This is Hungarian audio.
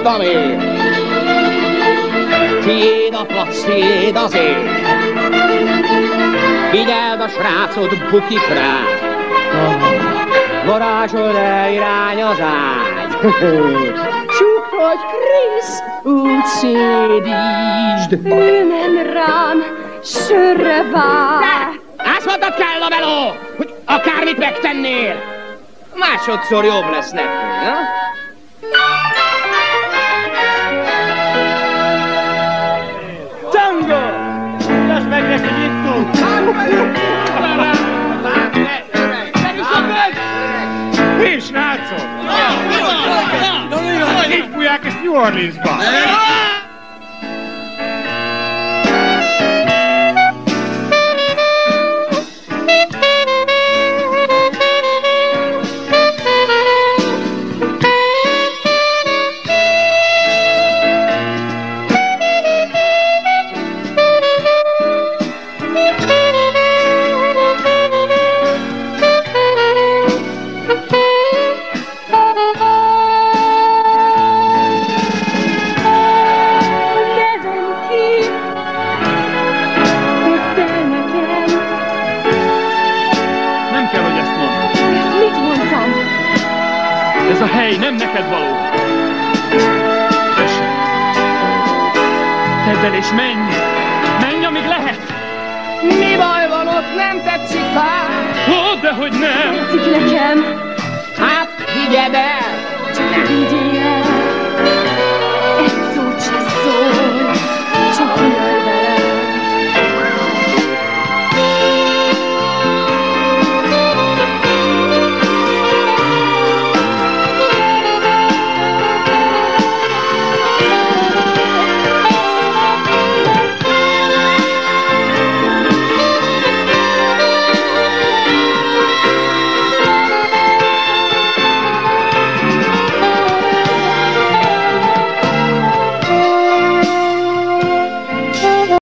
mondtam én. Tiéd a plac, tiéd az ég. Figyeld, a srácod bukik rá. Varázsol el irány az ágy. Csukrodj, Krisz, úgy szédítsd. Ő nem rám, sörre vár. Azt mondtad kell a meló, hogy akármit megtennél. Másodszor jobb lesz neki, ha? Tango! Mutasd meg neki, mit tud! Mi, srácok? Így fújják ezt New Orleansba. A hely nem neked való. Tessék. Tedd el és menj. Menj, amíg lehet. Mi baj van ott, nem tetszik már? Ó, dehogy nem. Tetszik nekem. Hát, vigyed el! Csak vigyél.